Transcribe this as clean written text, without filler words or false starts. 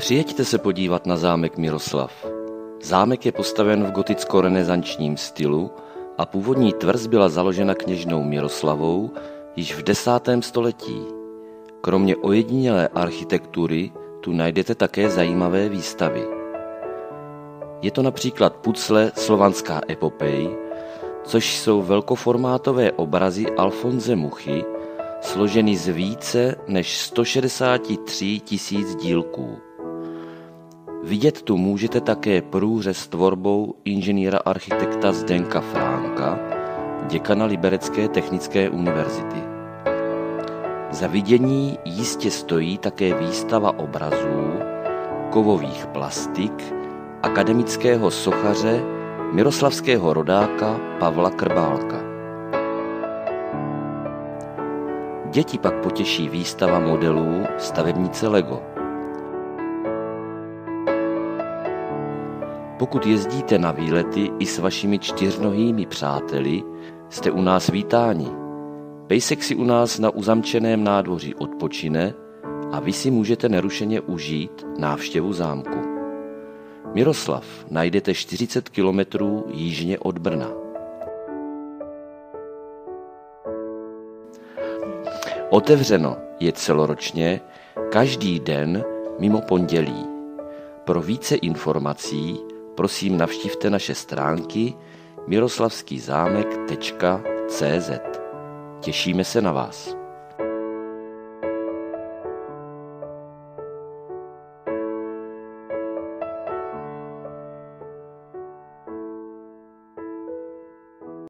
Přijeďte se podívat na zámek Miroslav. Zámek je postaven v goticko-renesančním stylu a původní tvrz byla založena kněžnou Miroslavou již v 10. století. Kromě ojedinělé architektury tu najdete také zajímavé výstavy. Je to například pucle Slovanská epopej, což jsou velkoformátové obrazy Alfonse Muchy, složeny z více než 163 000 dílků. Vidět tu můžete také průřez tvorbou inženýra architekta Zdenka Fránka, děkana Liberecké technické univerzity. Za vidění jistě stojí také výstava obrazů, kovových plastik, akademického sochaře, miroslavského rodáka Pavla Krbálka. Děti pak potěší výstava modelů stavebnice Lego. Pokud jezdíte na výlety i s vašimi čtyřnohými přáteli, jste u nás vítáni. Pejsek si u nás na uzamčeném nádvoří odpočine a vy si můžete nerušeně užít návštěvu zámku. Miroslav najdete 40 kilometrů jižně od Brna. Otevřeno je celoročně každý den mimo pondělí. Pro více informací prosím navštivte naše stránky miroslavskýzámek.cz. Těšíme se na vás.